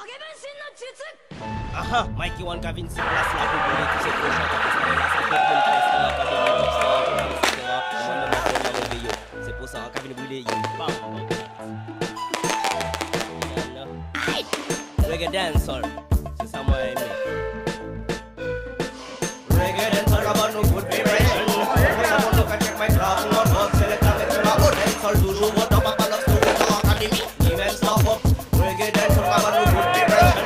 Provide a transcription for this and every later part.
Aha, Mikey One Kevin si kelas lagu boleh tu saya push atau saya rasa press ni akademi mana bola lebih yo. Saya push Kevin boleh yo. Reggae dancer sesama ini. Reggae dancer kabar no good vibration. Kamu no kan check my crowd no no select and it's all good dancer dulu what up kalau studio akademi ni men stop up. Reggae dancer kabar no good vibration.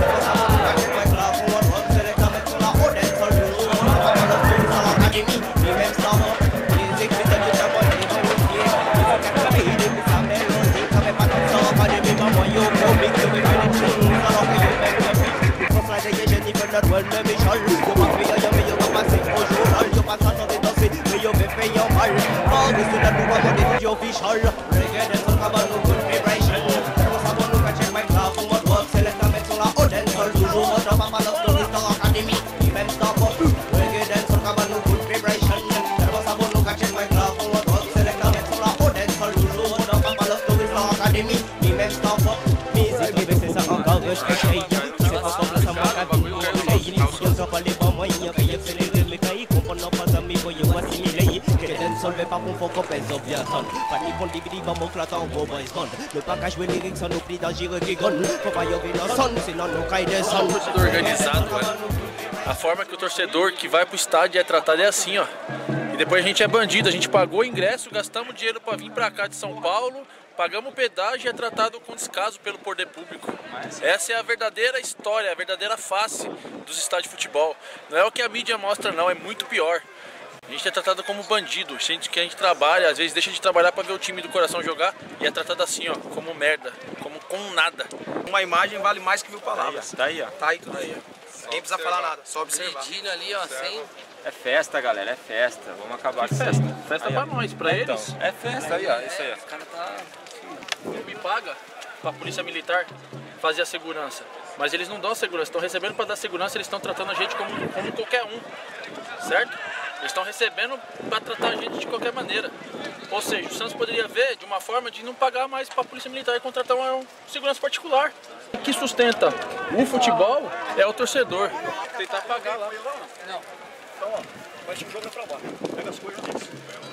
Pas pour faut qu'on pèse bien son. Pas ni pour diviser mon clatant vos boys bond. Le package jouer lyrics sans oubli dangereux qui gonne. Faut pas y ouvrir no son, senão não cai de son. Torcedor organizado, velho. A forma que o torcedor que vai pro estádio é tratado é assim, ó. E depois a gente é bandido, a gente pagou o ingresso, gastamos dinheiro pra vir pra cá de São Paulo, pagamos o pedágio e é tratado com descaso pelo poder público. Essa é a verdadeira história, a verdadeira face dos estádios de futebol. Não é o que a mídia mostra não, é muito pior. A gente é tratado como bandido, a gente trabalha, às vezes deixa de trabalhar para ver o time do coração jogar e é tratado assim, ó, como merda, como com nada. Uma imagem vale mais que mil palavras. Tá aí, ó. Tá aí tudo aí. Ninguém precisa falar nada, só observar. Medindo ali, ó, sem... É festa, galera, é festa. Vamos acabar com festa. Festa Festa pra nós, pra eles. É festa, aí, ó, isso aí. Os caras tá... Me paga pra polícia militar fazer a segurança. Mas eles não dão segurança, estão recebendo para dar segurança, eles estão tratando a gente como qualquer um, certo? Eles estão recebendo para tratar a gente de qualquer maneira. Ou seja, o Santos poderia ver de uma forma de não pagar mais para a polícia militar e contratar um segurança particular. O que sustenta o futebol é o torcedor. Tentar pagar lá. Não. Então, ó, vai te jogar pra lá. Pega as coisas disso.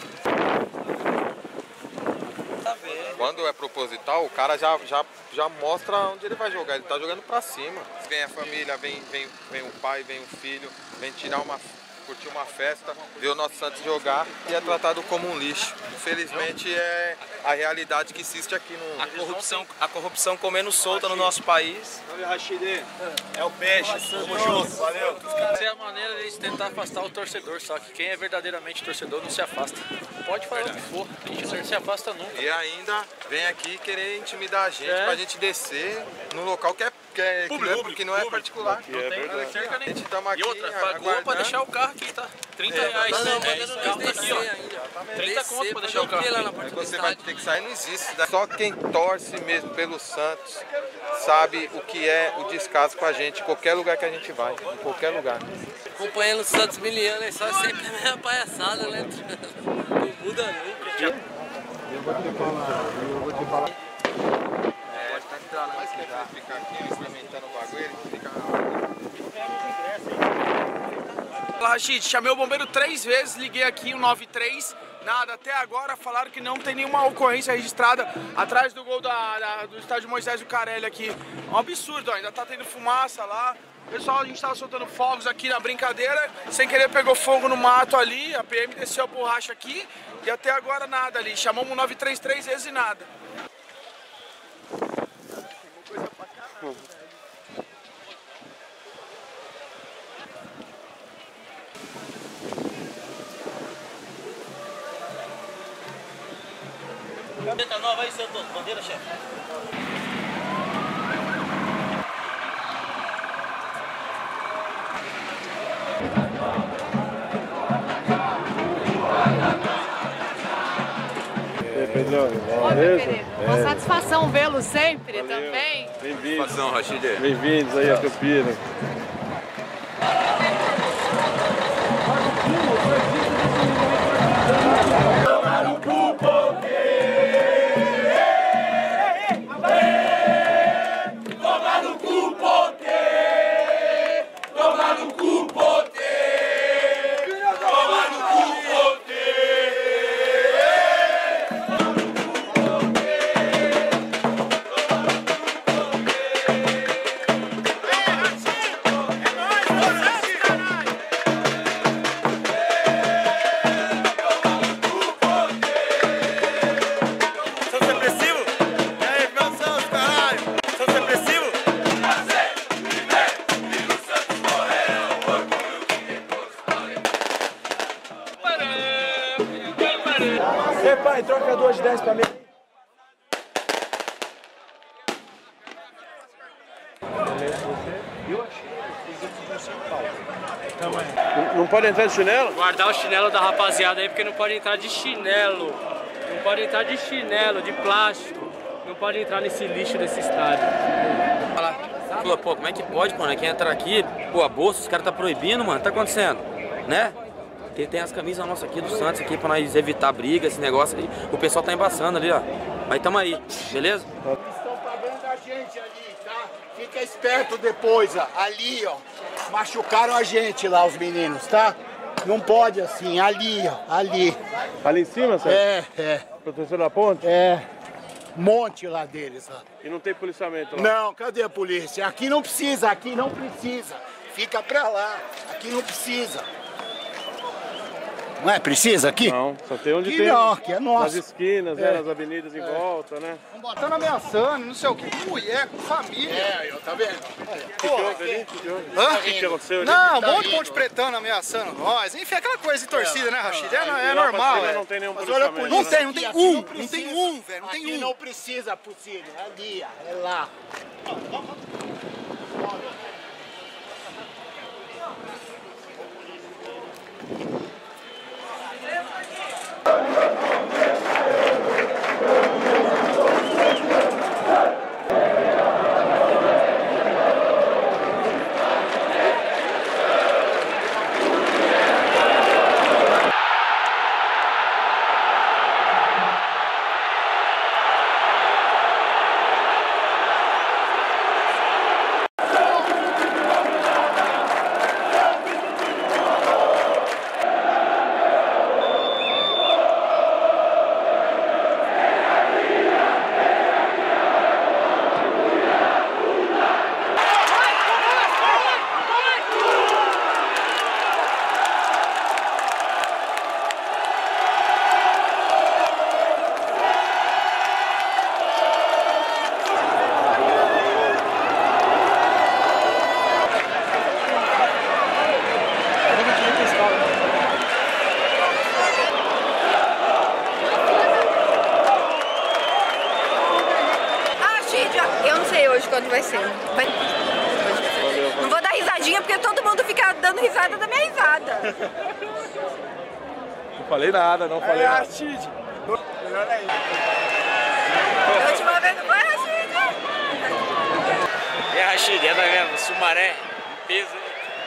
Quando é proposital, o cara já mostra onde ele vai jogar. Ele tá jogando pra cima. Vem a família, vem o pai, vem o filho, vem curtir uma festa, ver o nosso Santos jogar e é tratado como um lixo. Infelizmente é a realidade que existe aqui no... A corrupção comendo solta no nosso país. Rachid, é o peixe. Tamo junto, valeu. Essa é a maneira deles tentar afastar o torcedor, só que quem é verdadeiramente torcedor não se afasta. Pode falar o que for, a gente não se afasta nunca. E ainda vem aqui querer intimidar a gente pra gente descer no local que que não é particular. Não tem cerca nem. Aqui, E outra, pagou pra deixar o carro aqui, tá? 30 reais. Não, Carro tá aqui, ó. 30 conto pra deixar o carro Aí você vai ter que sair, não existe. Só quem torce mesmo pelo Santos sabe o que é o descaso com a gente, em qualquer lugar que a gente vai, em qualquer lugar. Acompanhando o Santos miliano, é só sempre a mesma palhaçada, né? Não muda nunca. Eu vou te falar. Mas quer ficar aqui experimentando o bagulho, ele fica... Fala, Rachid, chamei o bombeiro 3 vezes, liguei aqui o 93, nada, até agora falaram que não tem nenhuma ocorrência registrada atrás do gol do estádio Moisés Lucarelli aqui. É um absurdo, ó, ainda tá tendo fumaça lá. Pessoal, a gente tava soltando fogos aqui na brincadeira, sem querer pegou fogo no mato ali, a PM desceu a borracha aqui e até agora nada ali. Chamamos o 93 3 vezes e nada. Bandeira nova aí, Santos. Bandeira, chefe. Pedrão, beleza? Uma satisfação vê-lo sempre. Valeu. Também. Bem-vindos. Satisfação, Rachid. Bem-vindos aí a Campinas. Toma no cu! Ei, pai, troca 2 de 10 pra mim. Não pode entrar de chinelo? Guardar o chinelo da rapaziada aí, porque não pode entrar de chinelo. Não pode entrar de chinelo, de plástico. Não pode entrar nesse lixo desse estádio. Pô, como é que pode, mano? Quem entrar aqui, pô, a bolsa, os caras tá proibindo, mano. Tá acontecendo, né? Tem as camisas nossas aqui do Santos aqui pra nós evitar briga, esse negócio aí. O pessoal tá embaçando ali, ó. Mas tamo aí, beleza? Estão pagando a gente ali, tá? Fica esperto depois, ó. Ali, ó. Machucaram a gente lá, os meninos, tá? Não pode assim, ali, ó. Ali. Ali em cima, Sérgio? É. Proteção da ponte? É. Monte lá deles, ó. E não tem policiamento lá? Não, cadê a polícia? Aqui não precisa, aqui não precisa. Fica pra lá, aqui não precisa. Não é? Precisa aqui? Não, só tem onde aqui tem. Não, aqui é nosso. Nas esquinas, né, nas avenidas em volta, né? Estão ameaçando, não sei o que, com mulher, com família. É, tá vendo? O que houve ali? O que aconteceu ali? Não, um monte de ponte pretano ameaçando nós. Enfim, aquela coisa de torcida, né, Rashid? É normal. Não tem nenhum policiamento. Não tem um, velho. Não tem aqui não precisa, possível. Ali, é lá. Quando vai ser. Não vou dar risadinha porque todo mundo fica dando risada da minha risada. Não falei nada, não falei nada. Rashid. Melhor aí. A última vez não foi, Rashid? É, Rashid, é da mesmo, Sumaré, peso.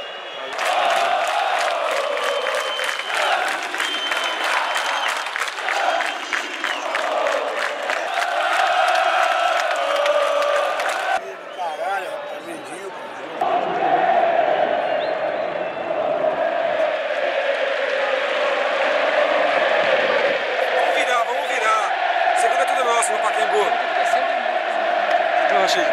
No Pacaembu. Não, Rashid.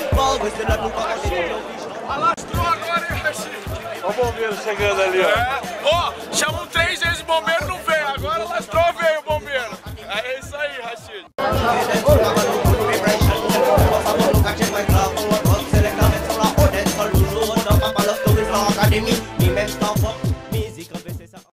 Olha o bombeiro chegando ali, ó.